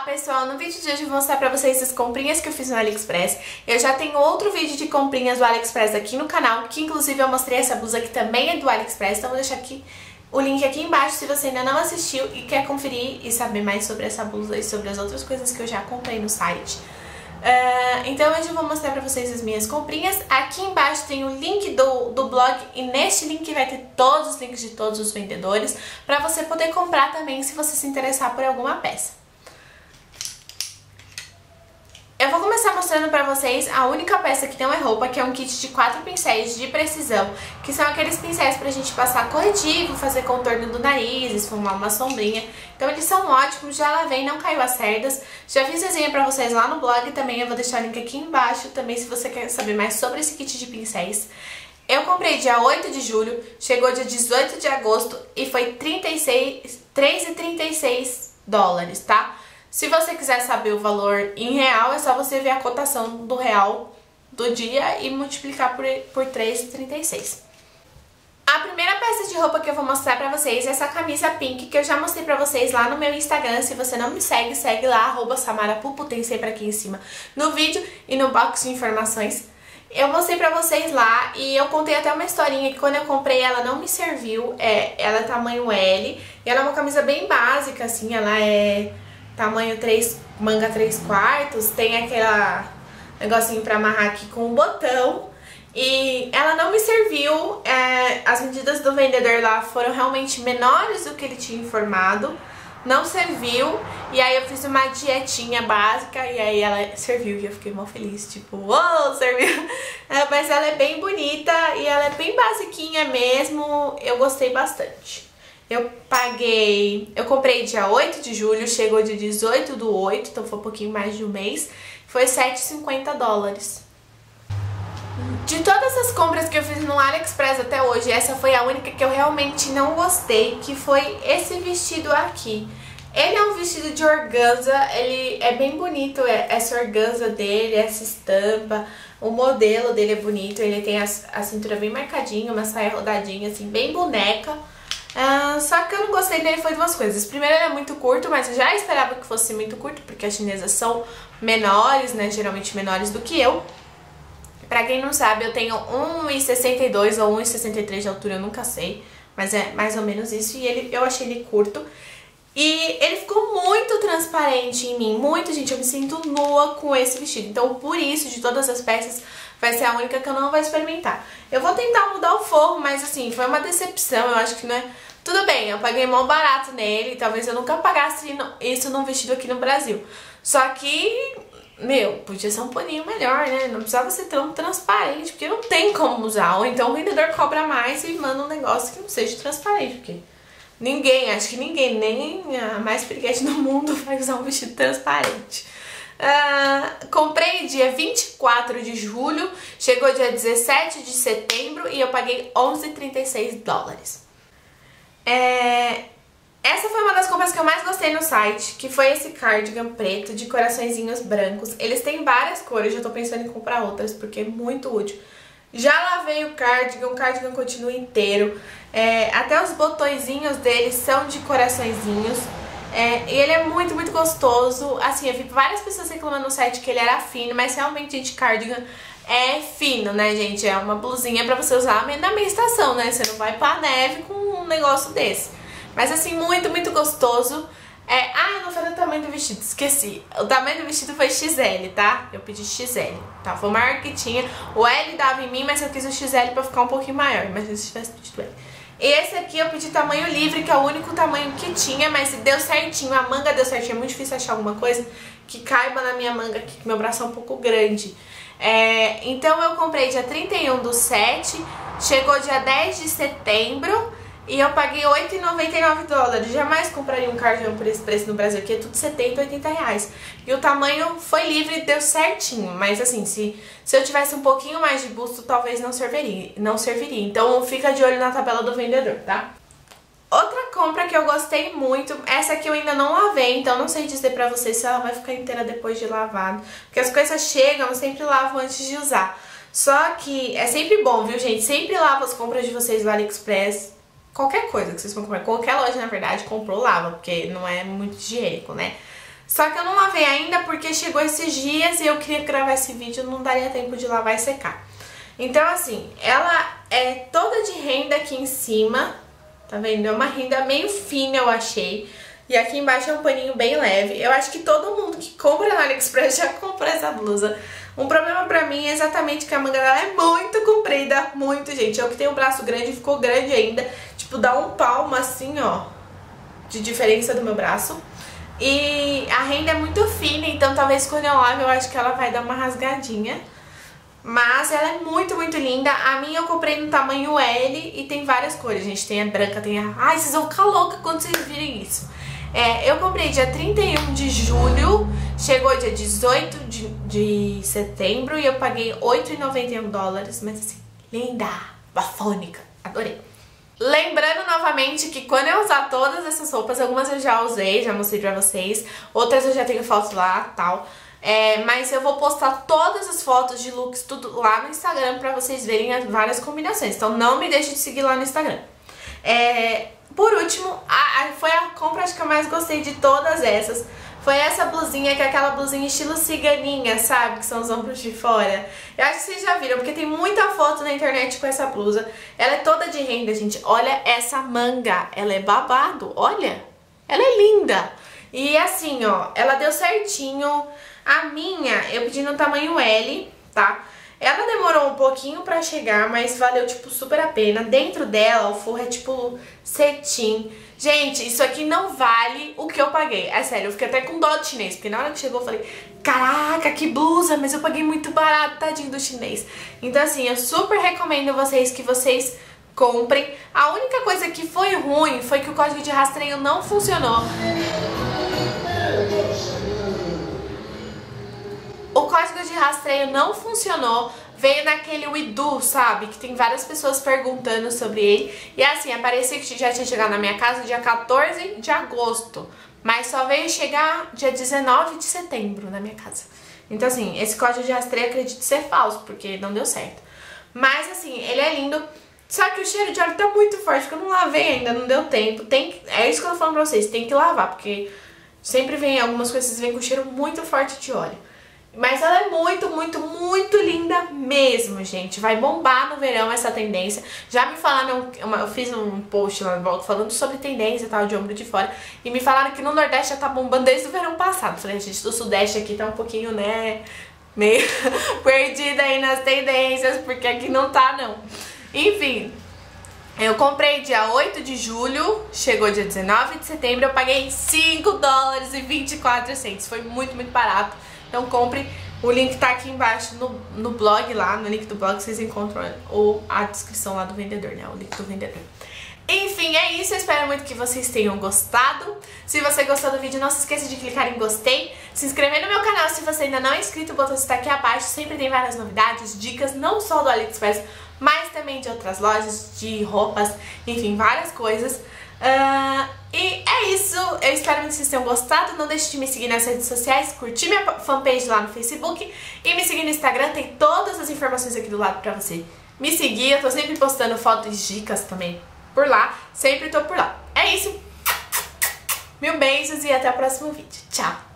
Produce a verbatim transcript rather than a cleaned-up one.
pessoal, no vídeo de hoje eu vou mostrar pra vocês as comprinhas que eu fiz no AliExpress. Eu já tenho outro vídeo de comprinhas do AliExpress aqui no canal, que inclusive eu mostrei essa blusa que também é do AliExpress, então vou deixar aqui o link aqui embaixo se você ainda não assistiu e quer conferir e saber mais sobre essa blusa e sobre as outras coisas que eu já comprei no site. Uh, então hoje eu vou mostrar pra vocês as minhas comprinhas. Aqui embaixo tem o link do, do blog e neste link vai ter todos os links de todos os vendedores pra você poder comprar também se você se interessar por alguma peça. Eu vou começar mostrando pra vocês a única peça que não é roupa, que é um kit de quatro pincéis de precisão, que são aqueles pincéis pra gente passar corretivo, fazer contorno do nariz, esfumar uma sombrinha. Então eles são ótimos, já lavei, não caiu as cerdas. Já fiz resenha pra vocês lá no blog também, eu vou deixar o link aqui embaixo também se você quer saber mais sobre esse kit de pincéis. Eu comprei dia oito de julho, chegou dia dezoito de agosto e foi trinta e seis, três reais e trinta e seis dólares, tá? Se você quiser saber o valor em real, é só você ver a cotação do real do dia e multiplicar por, por três reais e trinta e seis. A primeira peça de roupa que eu vou mostrar pra vocês é essa camisa pink, que eu já mostrei pra vocês lá no meu Instagram. Se você não me segue, segue lá, arroba samarapupu, tem sempre aqui em cima no vídeo e no box de informações. Eu mostrei pra vocês lá e eu contei até uma historinha que quando eu comprei ela não me serviu. É, ela é tamanho L e ela é uma camisa bem básica, assim, ela é tamanho três, manga três quartos, tem aquela negocinho pra amarrar aqui com um botão. E ela não me serviu, é, as medidas do vendedor lá foram realmente menores do que ele tinha informado, não serviu. E aí eu fiz uma dietinha básica e aí ela serviu e eu fiquei mó feliz, tipo, uou, serviu. É, mas ela é bem bonita e ela é bem basiquinha mesmo, eu gostei bastante. Eu paguei, eu comprei dia oito de julho, chegou dia dezoito do oito, então foi um pouquinho mais de um mês, foi sete reais e cinquenta dólares. De todas as compras que eu fiz no AliExpress até hoje, essa foi a única que eu realmente não gostei, que foi esse vestido aqui. Ele é um vestido de organza, ele é bem bonito, essa organza dele, essa estampa, o modelo dele é bonito, ele tem a, a cintura bem marcadinha, uma saia rodadinha, assim, bem boneca. Uh, só que eu não gostei dele foi duas coisas. Primeiro, ele é muito curto, mas eu já esperava que fosse muito curto, porque as chinesas são menores, né, geralmente menores do que eu. Pra quem não sabe, eu tenho um e sessenta e dois ou um e sessenta e três de altura, eu nunca sei, mas é mais ou menos isso, e ele, eu achei ele curto. E ele ficou muito transparente em mim, muito, gente, eu me sinto nua com esse vestido. Então, por isso, de todas as peças, vai ser a única que eu não vou experimentar. Eu vou tentar mudar o forro, mas assim, foi uma decepção, eu acho que não é... Tudo bem, eu paguei mó barato nele, talvez eu nunca pagasse isso num vestido aqui no Brasil. Só que, meu, podia ser um paninho melhor, né? Não precisava ser tão transparente, porque não tem como usar. Ou então o vendedor cobra mais e manda um negócio que não seja transparente, porque ninguém, acho que ninguém, nem a mais piriguete do mundo vai usar um vestido transparente. Uh, comprei dia vinte e quatro de julho, chegou dia dezessete de setembro e eu paguei onze reais e trinta e seis dólares. É, essa foi uma das compras que eu mais gostei no site, que foi esse cardigan preto de coraçõezinhos brancos. Eles têm várias cores, já tô pensando em comprar outras porque é muito útil. Já lavei o cardigan, o cardigan continua inteiro, é, até os botõezinhos dele são de coraçõezinhos. É, e ele é muito, muito gostoso. Assim, eu vi várias pessoas reclamando no site que ele era fino, mas realmente, gente, cardigan é fino, né, gente? É uma blusinha pra você usar na meia estação, né? Você não vai pra neve com um negócio desse. Mas assim, muito, muito gostoso. É... Ah, eu não falei o tamanho do vestido, esqueci. O tamanho do vestido foi X L, tá? Eu pedi X L, tá? Foi o maior que tinha. O L dava em mim, mas eu quis o X L pra ficar um pouquinho maior. Mas se tivesse pedido L. Esse aqui eu pedi tamanho livre, que é o único tamanho que tinha, mas deu certinho, a manga deu certinho. É muito difícil achar alguma coisa que caiba na minha manga aqui, que meu braço é um pouco grande. É, então eu comprei dia trinta e um do sete, chegou dia dez de setembro e eu paguei oito reais e noventa e nove dólares. Jamais compraria um cardigan por esse preço no Brasil, aqui é tudo setenta, oitenta reais. E o tamanho foi livre e deu certinho, mas assim, se, se eu tivesse um pouquinho mais de busto, talvez não serviria, não serviria. Então fica de olho na tabela do vendedor, tá? Outra compra que eu gostei muito, essa aqui eu ainda não lavei, então não sei dizer pra vocês se ela vai ficar inteira depois de lavado. Porque as coisas chegam, eu sempre lavo antes de usar. Só que é sempre bom, viu, gente? Sempre lavo as compras de vocês do AliExpress. Qualquer coisa que vocês vão comprar, qualquer loja, na verdade, comprou, lava, porque não é muito higiênico, né? Só que eu não lavei ainda porque chegou esses dias e eu queria gravar esse vídeo, não daria tempo de lavar e secar. Então assim, ela é toda de renda aqui em cima, tá vendo? É uma renda meio fina, eu achei. E aqui embaixo é um paninho bem leve. Eu acho que todo mundo que compra na AliExpress já comprou essa blusa. Um problema pra mim é exatamente que a manga dela é muito comprida, muito, gente. Eu que tenho o braço grande, ficou grande ainda. Tipo, dá um palmo assim, ó, de diferença do meu braço. E a renda é muito fina, então talvez quando eu lave eu acho que ela vai dar uma rasgadinha. Mas ela é muito, muito linda. A minha eu comprei no tamanho L e tem várias cores, gente. Tem a branca, tem a... Ai, vocês vão ficar louca quando vocês virem isso. É, eu comprei dia trinta e um de julho, chegou dia dezoito de, de setembro e eu paguei oito e noventa e um dólares. Mas assim, linda, bafônica, adorei. Lembrando novamente que quando eu usar todas essas roupas, algumas eu já usei, já mostrei pra vocês, outras eu já tenho fotos lá, tal, é, mas eu vou postar todas as fotos de looks, tudo lá no Instagram pra vocês verem as várias combinações, então não me deixe de seguir lá no Instagram. É, por último, a, a, foi a compra acho que eu mais gostei de todas essas. Foi essa blusinha, que é aquela blusinha estilo ciganinha, sabe? Que são os ombros de fora. Eu acho que vocês já viram, porque tem muita foto na internet com essa blusa. Ela é toda de renda, gente. Olha essa manga. Ela é babado, olha. Ela é linda. E assim, ó, ela deu certinho. A minha, eu pedi no tamanho L, tá? Ela demorou um pouquinho pra chegar, mas valeu, tipo, super a pena. Dentro dela, o forro é, tipo, cetim. Gente, isso aqui não vale o que eu paguei. É sério, eu fiquei até com dó do chinês, porque na hora que chegou eu falei, caraca, que blusa, mas eu paguei muito barato, tadinho do chinês. Então, assim, eu super recomendo vocês que vocês comprem. A única coisa que foi ruim foi que o código de rastreio não funcionou. O código de rastreio não funcionou, veio naquele Widu, sabe? Que tem várias pessoas perguntando sobre ele. E assim, aparecia que já tinha chegado na minha casa dia quatorze de agosto. Mas só veio chegar dia dezenove de setembro na minha casa. Então assim, esse código de rastreio acredito ser falso, porque não deu certo. Mas assim, ele é lindo. Só que o cheiro de óleo tá muito forte, porque eu não lavei ainda, não deu tempo. Tem que, é isso que eu tô falando pra vocês, tem que lavar, porque sempre vem algumas coisas vêm com cheiro muito forte de óleo. Mas ela é muito, muito, muito linda mesmo, gente. Vai bombar no verão essa tendência. Já me falaram, eu fiz um post lá no blog falando sobre tendência e tal, de ombro de fora. E me falaram que no Nordeste já tá bombando desde o verão passado. Falei, gente, do Sudeste aqui tá um pouquinho, né, meio perdida aí nas tendências, porque aqui não tá, não. Enfim, eu comprei dia oito de julho, chegou dia dezenove de setembro, eu paguei cinco dólares e vinte e quatro centavos. Foi muito, muito barato. Então compre, o link tá aqui embaixo no, no blog lá, no link do blog vocês encontram ou a descrição lá do vendedor, né, o link do vendedor. Enfim, é isso, eu espero muito que vocês tenham gostado. Se você gostou do vídeo, não se esqueça de clicar em gostei, se inscrever no meu canal se você ainda não é inscrito, o botão está aqui abaixo, sempre tem várias novidades, dicas, não só do AliExpress, mas também de outras lojas, de roupas, enfim, várias coisas. Uh, e é isso, eu espero muito que vocês tenham gostado. Não deixe de me seguir nas redes sociais, curtir minha fanpage lá no Facebook e me seguir no Instagram, tem todas as informações aqui do lado pra você me seguir. Eu tô sempre postando fotos e dicas também por lá, sempre tô por lá. É isso, mil beijos e até o próximo vídeo, tchau!